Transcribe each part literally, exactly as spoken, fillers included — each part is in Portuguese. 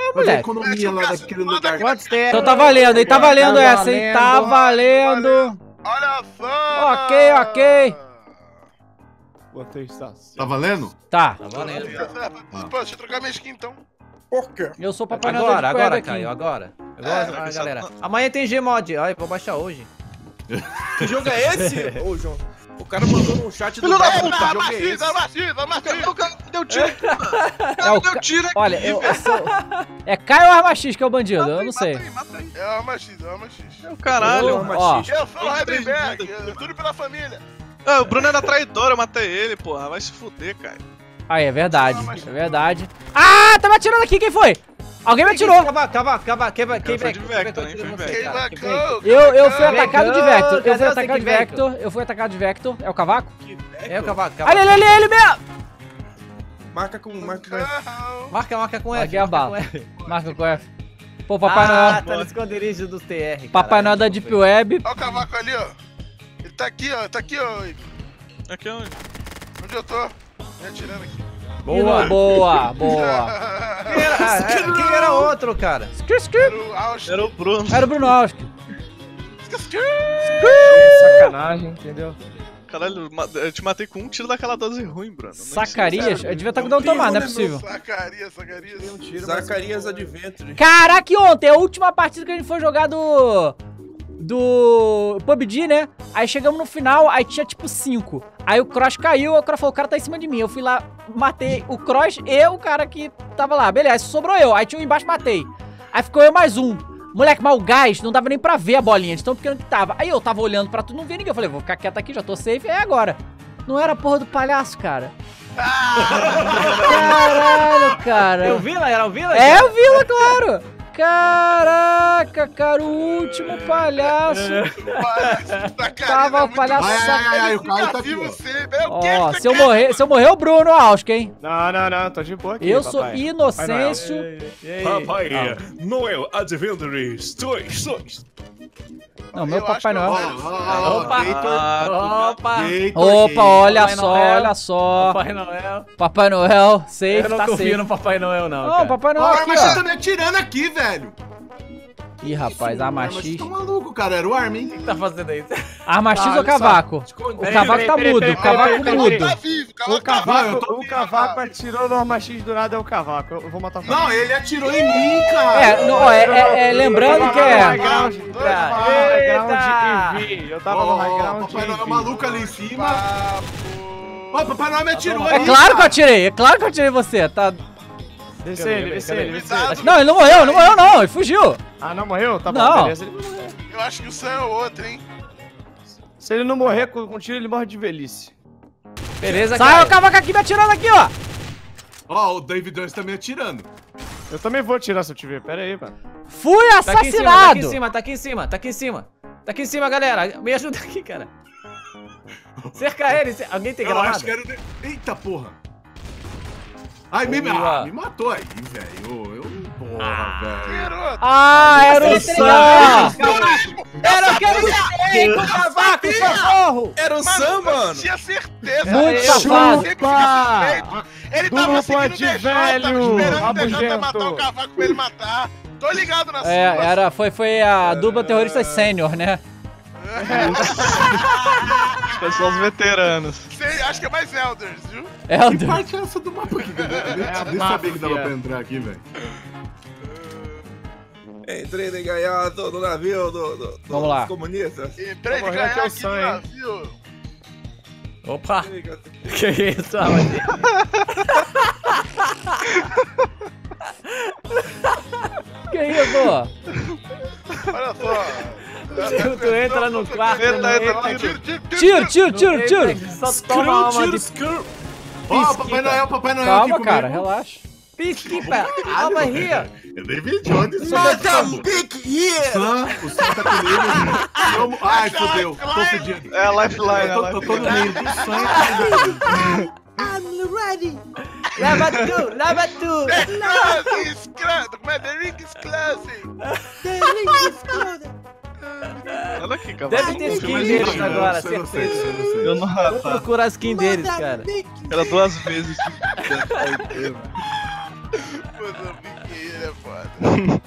Fazer moleque. economia lá daquele lugar. Quantos tem? Então tá valendo, hein? Tá valendo Tá essa, hein? Tá valendo. Olha só! Ok, ok. Você está Tá valendo? Tá. Tá valendo. Pô, deixa eu trocar minha skin então. Por quê? Eu sou o Papai Noel Agora, de agora, aqui. Caio, agora. É, Agora, ah, galera. Amanhã tem Gmod. Ai, vou baixar hoje. Que jogo é esse? Ô, João. O cara mandou no chat do Filho da Dava, puta! que jogo é Machista, esse? machista, machista! O cara deu tiro aqui, mano. O É cara o deu ca- tiro aqui. Olha, eu, eu sou... É Caio ou Arma X que é o bandido? Eu não sei. Mata aí, mata aí. É uma machista, é uma machista. É o caralho, é Ó, um machista. Eu sou o Tem três Heidenberg, vidas aqui. tudo pela família. Ah, o Bruno era traidor, eu matei ele, porra. Vai se fuder, cara. Aí, é verdade. É verdade. Ah, tá me atirando aqui. Quem foi? Alguém me atirou. Cavaco, cavaco, cavaco. Quem vai? Quem Foi vai? de Vector, hein? Foi de Quem Vector. vai Eu, eu fui atacado de Vector, Vector. Eu cadê fui o atacado de Sick Vector? Vector. Eu fui atacado de Vector. É o cavaco? É o cavaco, cavaco. Ali, ali, ali, ele mesmo. Marca com... Marca com... Marca, marca com F. Aqui é a marca bala. com F. Marca com F. Pô, Papai Ah, Noel. tá no esconderijo dos T R. Papai Noel da Deep Web. Olha o cavaco ali, ó. Ele tá aqui, ó. Tá aqui, ó. Aqui é onde? Onde eu tô? Me atirando aqui. Boa, boa, boa. Quem era, ah, é, quem era outro, cara? Skr, skr. Era o Ausch. Era o Bruno. Era o Bruno Alski. Sacanagem, entendeu? Caralho, ma- eu te matei com um tiro daquela dose ruim, Bruno. Nem Sacarias? Eu devia estar com dano tomado, não é possível. Sacaria, sacaria. sei. Zacarias Adventure. Caraca, e ontem, a última partida que a gente foi jogar do... Do P U B G, né? Aí chegamos no final, aí tinha tipo cinco. Aí o Cross caiu, o Cross falou, o cara tá em cima de mim. Eu fui lá, matei o Cross e o cara que tava lá. Beleza, sobrou eu. Aí tinha um embaixo, matei. Aí ficou eu mais um. Moleque, mas o gás não dava nem pra ver a bolinha, de tão pequeno que tava. Aí eu tava olhando pra tudo, não vi ninguém. Eu falei, vou ficar quieto aqui, já tô safe, é agora. Não era a porra do palhaço, cara. Caralho, cara. É o Vila? Era o Vila? É o Vila, claro. Caraca, cara, o último palhaço. Tava o palhaço. Ai, ai, ai, ai, o Caio tá aqui, vivo ó. sempre. É o Ó, que se eu morrer, se eu morrer, o Bruno Auska, hein? Não, não, não, tô de boa aqui. Eu papai. sou Inocêncio. E aí? Papai Noel Adventures dois, dois. Não, meu Eu acho Papai que eu- Noel. Ó, ó, ó, Opa! Ah, Opa! Eita, Opa, olha Papai só, Noel. olha só. Papai Noel. Papai Noel, safe, Eu não tá confio safe. no Papai Noel, não. Ó, cara. o Papai Ó, Noel o aqui, Armachista ó. tá me atirando aqui, velho. Ih, rapaz, Arma Armachista X. tá maluco, cara. Era o Arma, hein? O que tá fazendo aí? Arma X Ah, ou cavaco? O Peraí, cavaco tá peraí, mudo, peraí, o cavaco peraí, peraí, mudo. Tá vivo, O cavaco tá cavaco, eu tô o vivo, cavaco cara. atirou no Arma X do nada, é o cavaco. Eu eu vou matar o cavaco. Não, ele atirou em mim, cara. É, não, ó, é, é- é, lembrando que Eu tava no é... high ground, eu tava no high ground Eita! e vi. Eu tava Ó, no high ó, ground Papai e Noel vi. maluco ali em cima. Papo. Ó, Papai Noel me atirou É aí, claro que eu cara. atirei, é claro que eu atirei você, tá... Desce ele, desce ele, desce ele. Cuidado. Não, ele não morreu, não morreu não, ele fugiu. Ah, não morreu? Tá bom, Não. beleza. Ele vai morrer. Eu acho que o Sam é o outro, hein? Se ele não morrer com com tiro, ele morre de velhice. Beleza, Sai o cara. cavaco aqui me atirando aqui, ó. Ó, o David Jones tá me atirando. Eu também vou tirar se eu te ver. Pera aí, mano. Fui Tá aqui em cima, tá aqui em assassinado. cima, tá aqui em cima, tá aqui em cima. Tá aqui em cima, galera. Me ajuda aqui, cara. Cerca ele. cer- Alguém tem Eu granada? acho que era o... de- Eita, porra. Ai, me, Boa. ah, me matou aí, velho. Eu... Porra, velho. Garoto. Ah, era o Esse Sam. Era aquele sei, com o cavaco, socorro! Era o Sam, mano. Tinha certeza. Muito Eu safado. sempre fica suspeito. Ele tava Dupla seguindo o de D J, tava velho, esperando o D J rabugento. matar o cavaco pra ele matar. Tô ligado na É, sua. era, foi, foi a dupla terrorista sênior, né? Pessoal, os veteranos. Sei, acho que é mais Elders, viu? É o Que do... parte é essa do mapa aqui? Eu nem sabia que dava pra entrar aqui, velho. Entrei de gaiato no navio do, do, do, Vamos lá. dos comunistas. Entrei de morrer aqui é o caiaque Sam, no hein? navio. Opa! Que isso, rapaz? Que isso, pô? Olha só. Tu entra no quarto, Entra, não entra, entra. Tiro, tiro, Tiro, tiro, tiro, tiro. Só toma uma de Ó, Papai Noel, Papai Noel Calma, aqui cara, comigo. relaxa. pisquipa. Calma aí, ó. É David Jones. Sam, o Sam tá comigo. Vamos... Ai, fodeu. Tô fedido. É a lifeline, Eu a tô, tô, tô no lifeline. meio do Sam. Lava tu, lava tu. Classe, escravo. Como é? The Ring is classy. Olha aqui, cara. Deve ter skin Mas deles não, agora, eu não sei, certeza. eu não sei. Eu não Vou tá. procurar a skin deles, cara. Era duas vezes. Mano, que ele é foda. foda.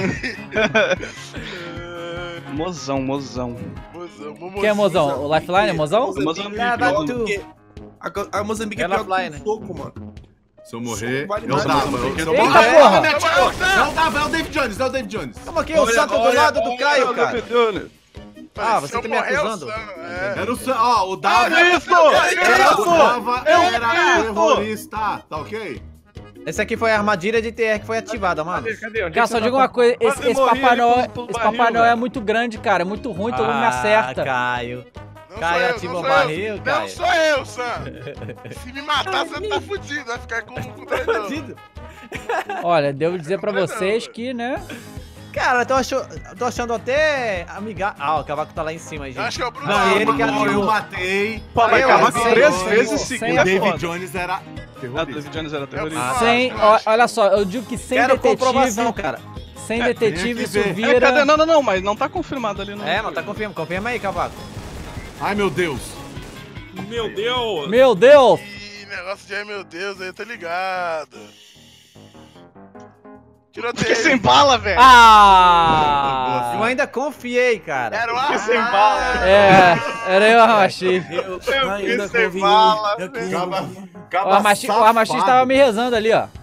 Mozão, mozão. Mozão, Quem é mozão? O Lifeline é mozão? Moçambique, Cara, vai ó, tu. porque A, a Moçambique é Ela pior fly, que né? um soco, mano. Se eu morrer, Vale eu nada. dava. eu- Se eu Eita, morrer, porra! me atirou. Não dava, é o David Jones, é o David Jones. Calma aqui, o Sam tá do olha, lado do olha, Caio, Olha, cara. Pedro. Ah, você tá me acusando? Era o Sam, ó, o Dava. Isso! Era o Dava, Eu era isso! terrorista, tá ok? Esse aqui foi a armadilha de T R que foi ativada, mano. Cadê, cadê? Onde Cara, é que só você digo tá? uma coisa, esse, Quase esse morri Papai ali Noel, pelo esse barril, Papai Noel é velho. muito grande, cara, é muito ruim, todo mundo me Ah, acerta. Caio. Não Caio sou eu, ativa não o sou eu. barril, Não Caio. sou eu, Sam. Se me matar, você tá fudido. Vai ficar com com o traidor. Olha, devo dizer pra Não, vocês velho. que, né? Cara, eu tô, acho, tô achando até amigável. Ah, o cavaco tá lá em cima, gente. Eu acho que é o Bruno. Não, Alves. ele que eu ativou. matei. Pô, mas Eu, cavaco eu, três eu, vezes eu, seguidas. O é David foda. Jones era Ah, terrorista. David Jones era terrorista. Eu- Sem, eu ó, acho. olha só, eu digo que sem Quero detetive, comprovação, cara. sem É, detetive tem que isso ver. É, vira... cadê? Não, não, não, mas não tá confirmado ali, não. É, não tá confirma. Confirma aí, cavaco. Ai, meu Deus. Meu Deus! Meu Deus! Ih, negócio de ai meu Deus, aí eu tô ligado. Tiroteio. Fiquei sem bala, velho. Ah! Eu ainda confiei, cara. Era o Fiquei ar. sem bala. É, era eu, Armachi. Eu Eu ainda fiquei sem convivi. bala, Eu velho. Acaba, O acaba Armachi, o Armachi safado. tava me rezando ali, ó.